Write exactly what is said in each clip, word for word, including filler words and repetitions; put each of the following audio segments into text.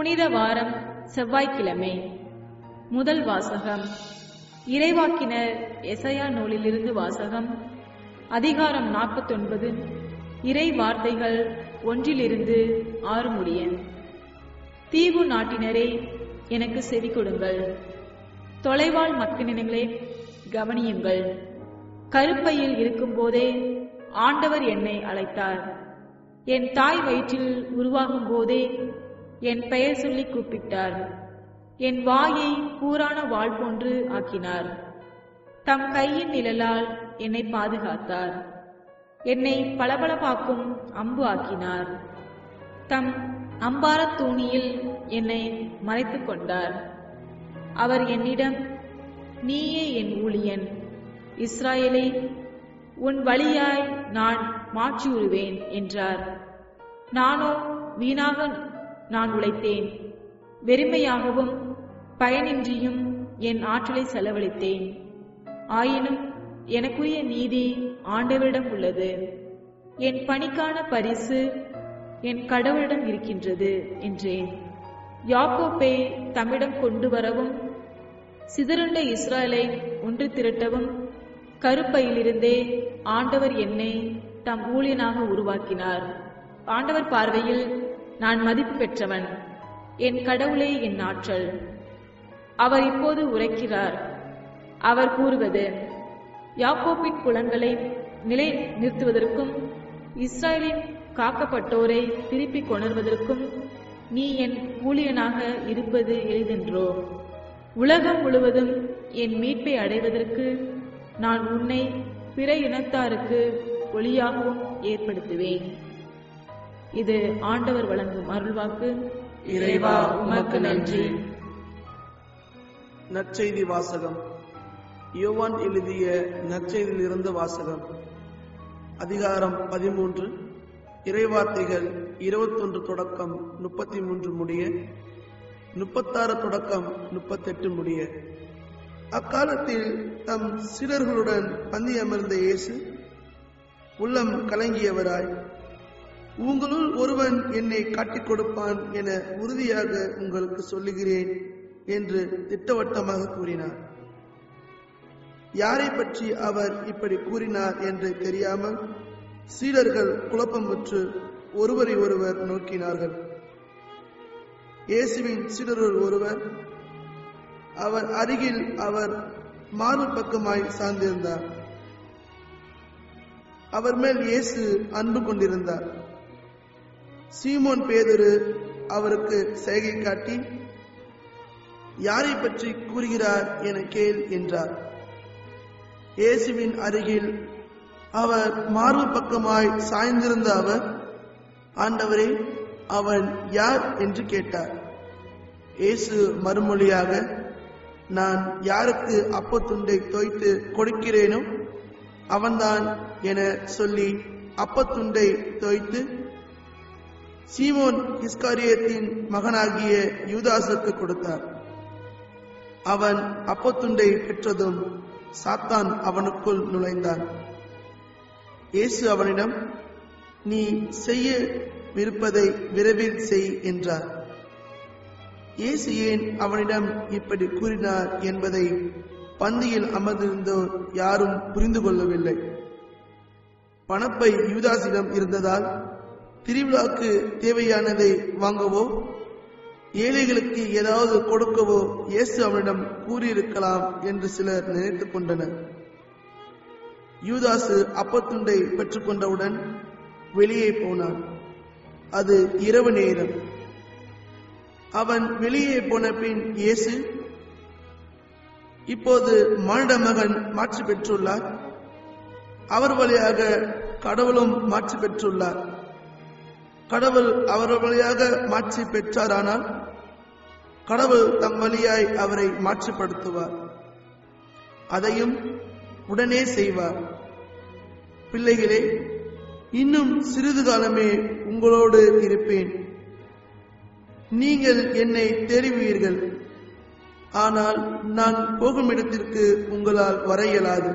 புனித வாரம் செவ்வாய்க்கிழமை. முதல் வாசகம் இறைவாக்கினர் எசாயா நூலிலிருந்து வாசகம். அதிகாரம் நாற்பத்தி ஒன்பது. இறை வார்த்தைகள் ஒன்றிலிருந்து ஆறு முடிய. தீவு நாட்டினரே, எனக்கு செவி கொடுங்கள். தொலைவாழ் மக்களினங்களே, கவனியுங்கள். கருப்பையில் இருக்கும் போதே ஆண்டவர் என்னை அழைத்தார். என் தாய் வயிற்றில் உருவாகும் போதே என் பெயர் சொல்லி கூப்பிட்டார். என் வாயை கூரான வாள் போன்று ஆக்கினார். தம் கையின் நிழலால் என்னை பாதுகாத்தார். என்னை பளபளப்பாக்கும் அம்பு ஆக்கினார். தம் அம்பாரத் தூணியில் என்னை மறைத்துக் கொண்டார். அவர் என்னிடம், நீயே என் ஊழியன், இஸ்ராயேலே, உன் வழியாய் நான் மாற்றியுறுவேன் என்றார். நானோ வீணாக நான் உழைத்தேன், வெறுமையாகவும் பயனின்றியும் என் ஆற்றலை செலவழித்தேன். ஆயினும் எனக்குரிய நீதி ஆண்டவரிடம் உள்ளது. என் பணிக்கான பரிசு என் கடவுளிடம் இருக்கின்றது என்றேன். யாக்கோப்பை தம்மிடம் கொண்டு வரவும், சிதறுண்ட இஸ்ராயலை ஒன்று திரட்டவும் கருப்பையிலிருந்தே ஆண்டவர் என்னை தம் ஊழியனாக உருவாக்கினார். ஆண்டவர் பார்வையில் நான் மதிப்பு பெற்றவன். என் கடவுளே என் ஆற்றல். அவர் இப்போது உரைக்கிறார். அவர் கூறுவது, யாக்கோப்பின் குலங்களை நிலை நிறுத்துவதற்கும் இஸ்ராயலின் காக்கப்பட்டோரை திருப்பி கொணர்வதற்கும் நீ என் ஊழியனாக இருப்பது எளிதென்றோ? உலகம் முழுவதும் என் மீட்பை அடைவதற்கு நான் உன்னை பிற இனத்தாருக்கு ஒளியாகவும் ஏற்படுத்துவேன். இது ஆண்டவர் வழங்கும் அருள்வாக்கு. இறைவா, உமக்கு நன்றி. நற்செய்தி வாசகம். யோவான் எழுதிய நற்செய்தியிலிருந்து வாசகம். அதிகாரம் பதிமூன்று. இறைவார்த்தைகள் இருபத்தொன்று தொடக்கம் முப்பத்தி மூன்று முடிய, முப்பத்தாறு தொடக்கம் முப்பத்தெட்டு முடிய. அக்காலத்தில் தம் சீடர்களுடன் பந்தி அமர்ந்த இயேசு உள்ளம் கலங்கியவராய், உங்களுள் ஒருவன் என்னை காட்டிக் கொடுப்பான் என உறுதியாக உங்களுக்கு சொல்லுகிறேன் என்று திட்டவட்டமாக கூறினார். யாரை பற்றி அவர் இப்படி கூறினார் என்று தெரியாமல் சீடர்கள் குழப்பமுற்று ஒருவரை ஒருவர் நோக்கினார்கள். இயேசுவின் சீடருள் ஒருவர் அவர் அருகில் அவர் மார்பு பக்கமாய் சார்ந்திருந்தார். அவர் மேல் இயேசு அன்பு கொண்டிருந்தார். சீமோன் பேதுரு அவருக்கு செய்கை காட்டி, யாரை பற்றி கூறுகிறார் என கேள் என்றார். இயேசுவின் அருகில் அவர் மார்பு பக்கமாய் சாய்ந்திருந்த அவர், ஆண்டவரே, அவன் யார் என்று கேட்டார். இயேசு மறுமொழியாக, நான் யாருக்கு அப்பத்துண்டை தோய்த்து கொடுக்கிறேனோ அவன்தான் என சொல்லி அப்பத்துண்டை தோய்த்து சீமோன் இஸ்காரியத்தின் மகனாகிய யூதாசுக்கு கொடுத்தார். அவன் அப்பத்துண்டை பெற்றதும் சாத்தான் அவனுக்குள் நுழைந்தான். இயேசு அவனிடம், நீ செய்ய விருப்பதை விரைவில் செய் என்றார். இயேசு ஏன் அவனிடம் இப்படி கூறினார் என்பதை பந்தியில் அமர்ந்திருந்தோர் யாரும் புரிந்து கொள்ளவில்லை. பணப்பை யூதாசிடம் இருந்ததால் திருவிழாக்கு தேவையானதை வாங்கவோ ஏழைகளுக்கு ஏதாவது கொடுக்கவோ இயேசு அவனிடம் கூறியிருக்கலாம் என்று சிலர் நினைத்துக் கொண்டனர். யூதாசு அப்பத்துண்டை பெற்றுக் கொண்டவுடன் வெளியே போனான். அது இரவு நேரம். அவன் வெளியே போன பின் இயேசு, இப்போது மானிட மகன் மாற்றி பெற்றுள்ளார். அவர் வழியாக கடவுளும் மாற்றி பெற்றுள்ளார். கடவுள் அவர் வழியாக மாற்றி பெற்றாரானால் கடவுள் தம் வழியாய் அவரை மாற்றிப்படுத்துவார். அதையும் உடனே செய்வார். பிள்ளைகளே, இன்னும் சிறிது காலமே உங்களோடு இருப்பேன். நீங்கள் என்னை தேடுவீர்கள். ஆனால் நான் போகும் இடத்திற்கு உங்களால் வர இயலாது.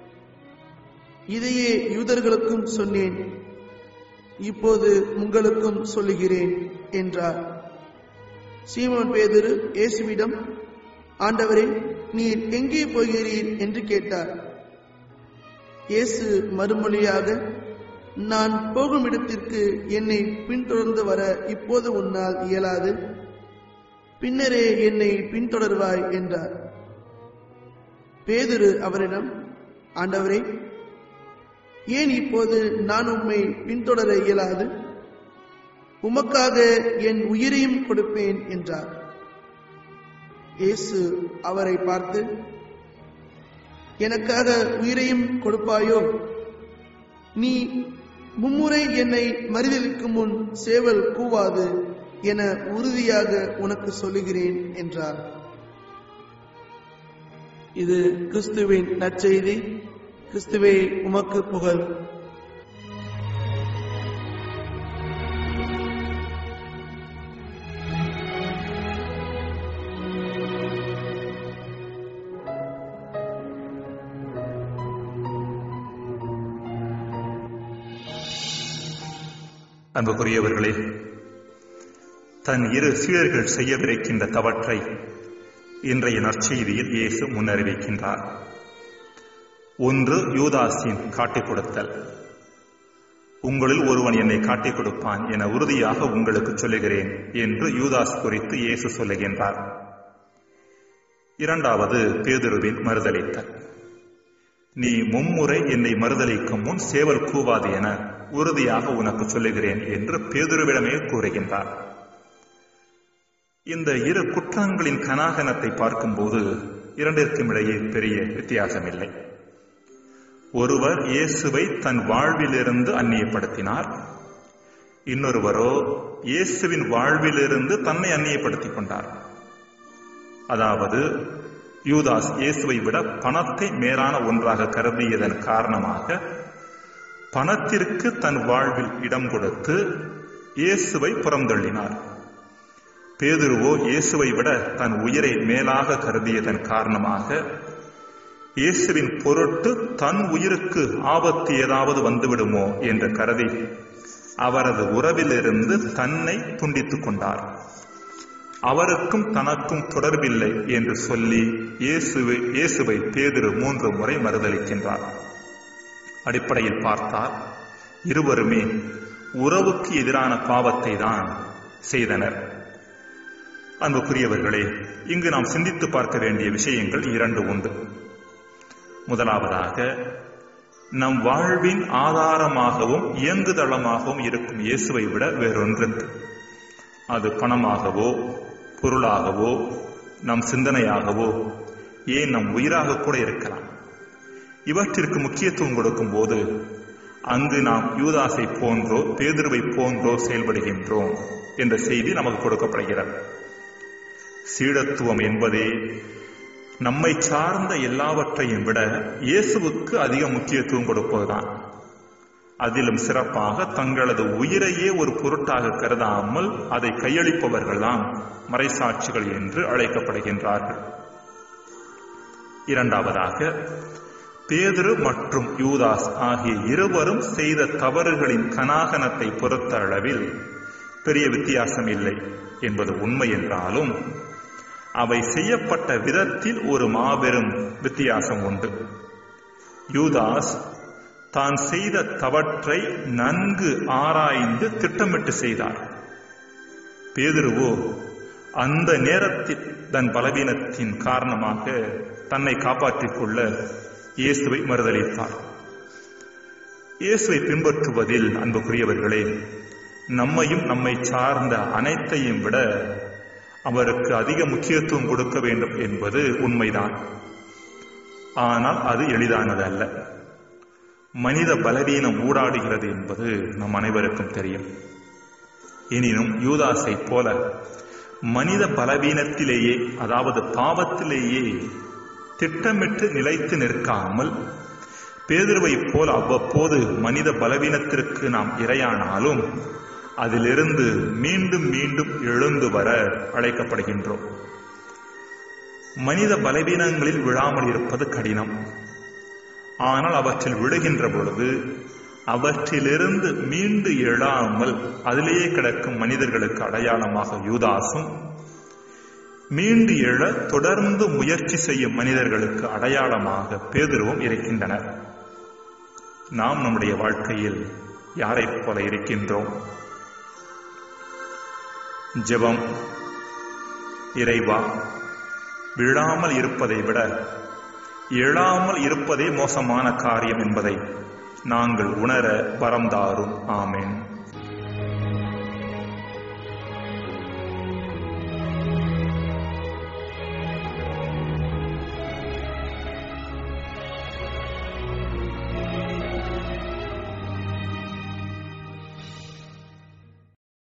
இதையே யூதர்களுக்கும் சொன்னேன், இப்போது உங்களுக்கும் சொல்லுகிறேன் என்றார். சீமோன் பேதுரு இயேசுவிடம், ஆண்டவரே, நீர் எங்கே போகிறீர் என்று கேட்டார். இயேசு மறுமொழியாக, நான் போகும் இடத்திற்கு என்னை பின்தொடர்ந்து வர இப்போது உன்னால் இயலாது, பின்னரே என்னை பின்தொடர்வாய் என்றார். பேதுரு அவரிடம், ஆண்டவரே, ஏன் இப்போது நான் உம்மை பின்தொடர இயலாது? உமக்காக என் உயிரையும் கொடுப்பேன் என்றார். இயேசு அவரை பார்த்து, எனக்காக உயிரையும் கொடுப்பாயோ? நீ மும்முறை என்னை மறுதலிக்கும் முன் சேவல் கூவாது என உறுதியாக உனக்கு சொல்லுகிறேன் என்றார். இது கிறிஸ்துவின் நற்செய்தி. கிறிஸ்துவே, உமக்கு புகழ். அன்புக்குரியவர்களே, தன் இரு சீடர்கள் செய்யவிருக்கின்ற தவற்றை இன்றைய நற்செய்தியில் இயேசு முன்னறிவிக்கின்றார். ஒன்று, யூதாஸின் காட்டிக் கொடுத்தல். உங்களில் ஒருவன் என்னை காட்டிக் கொடுப்பான் என உறுதியாக உங்களுக்கு சொல்லுகிறேன் என்று யூதாஸ் குறித்து இயேசு சொல்லுகின்றார். இரண்டாவது, பேதுருவின் மறுதலித்தல். நீ மும்முறை என்னை மறுதலிக்கும் முன் சேவல் கூவாது என உறுதியாக உனக்கு சொல்லுகிறேன் என்று பேதுருவிடமே கூறுகின்றார். இந்த இரு குற்றங்களின் கனாகனத்தை பார்க்கும்போது இரண்டிற்கும் இடையே பெரிய வித்தியாசமில்லை. ஒருவர் இயேசுவை தன் வாழ்விலிருந்து அந்நியப்படுத்தினார், இன்னொருவரோ இயேசுவின் வாழ்விலிருந்து தன்னை அந்நியப்படுத்திக் கொண்டார். அதாவது யூதாஸ் இயேசுவை விட பணத்தை மேலான ஒன்றாக கருதியதன் காரணமாக பணத்திற்கு தன் வாழ்வில் இடம் கொடுத்து இயேசுவை புறந்தள்ளினார். பேதுருவோ இயேசுவை விட தன் உயிரை மேலாக கருதியதன் காரணமாக இயேசுவின் பொருட்டு தன் உயிருக்கு ஆபத்து ஏதாவது வந்துவிடுமோ என்று கருதி அவரது உறவிலிருந்து தன்னை துண்டித்துக் கொண்டார். அவருக்கும் தனக்கும் தொடர்பில்லை என்று சொல்லி இயேசுவை இயேசுவை பேதுரு மூன்று முறை மறுதலிக்கின்றார். அடிப்படையில் பார்த்தால் இருவருமே உறவுக்கு எதிரான பாவத்தை தான் செய்தனர். அன்புக்குரியவர்களே, இங்கு நாம் சிந்தித்து பார்க்க வேண்டிய விஷயங்கள் இரண்டு உண்டு. முதலாவதாக, நம் வாழ்வின் ஆதாரமாகவும் இயங்குதளமாகவும் இருக்கும் இயேசுவை விட வேறொன்று, அது பணமாகவோ பொருளாகவோ நம் சிந்தனையாகவோ ஏன் நம் உயிராக கூட இருக்கலாம். இவற்றிற்கு முக்கியத்துவம் கொடுக்கும் போது அங்கு நாம் யூதாசை போன்றோ பேதுருவை போன்றோ செயல்படுகின்றோம் என்ற செய்தி நமக்கு கொடுக்கப்படுகிறது. சீடத்துவம் என்பதே நம்மை சார்ந்த எல்லாவற்றையும் விட இயேசுவுக்கு அதிக முக்கியத்துவம் கொடுப்பதுதான். அதிலும் சிறப்பாக தங்களது உயிரையே ஒரு பொருட்டாக கருதாமல் அதை கையளிப்பவர்கள் தான் மறைசாட்சிகள் என்று அழைக்கப்படுகின்றார்கள். இரண்டாவதாக, பேதுரு மற்றும் யூதாஸ் ஆகிய இருவரும் செய்த தவறுகளின் கனாகனத்தை பொறுத்த அளவில் பெரிய வித்தியாசம் இல்லை என்பது உண்மை என்றாலும் அவை செய்யப்பட்ட விதத்தில் ஒரு மாபெரும் வித்தியாசம் உண்டு. யூதாஸ் தான் செய்த தவற்றை நன்கு ஆராய்ந்து திட்டமிட்டு செய்தார். பேதுருவோ அந்த நேரத்தில் தன் பலவீனத்தின் காரணமாக தன்னை காப்பாற்றிக் கொள்ள இயேசுவை மறுதலித்தார். இயேசுவை பின்பற்றுவதில் அன்புக்குரியவர்களே, நம்மையும் நம்மை சார்ந்த அனைத்தையும் விட அவருக்கு அதிக முக்கியத்துவம் கொடுக்க வேண்டும் என்பது உண்மைதான். ஆனால் அது எளிதானது அல்ல. மனித பலவீனம் ஊடாடுகிறது என்பது நம் அனைவருக்கும் தெரியும். எனினும் யூதாசை போல மனித பலவீனத்திலேயே, அதாவது பாவத்திலேயே திட்டமிட்டு நிலைத்து நிற்காமல் பேதுருவை போல அவ்வப்போது மனித பலவீனத்திற்கு நாம் இரையானாலும் அதிலிருந்து மீண்டும் மீண்டும் எழுந்து வர அழைக்கப்படுகின்றோம். மனித பலவீனங்களில் விழாமல் இருப்பது கடினம். ஆனால் அவற்றில் விழுகின்ற பொழுது அவற்றிலிருந்து மீண்டு எழாமல் அதிலேயே கிடக்கும் மனிதர்களுக்கு அடையாளமாக யூதாசும் மீண்டு எழ தொடர்ந்து முயற்சி செய்யும் மனிதர்களுக்கு அடையாளமாக பேதுருவும் இருக்கின்றனர். நாம் நம்முடைய வாழ்க்கையில் யாரைப் போல இருக்கின்றோம்? ஜெபம். இறைவா, விழாமல் இருப்பதை விட எழாமல் இருப்பதே மோசமான காரியம் என்பதை நாங்கள் உணர வரம் தாரும். ஆமென்.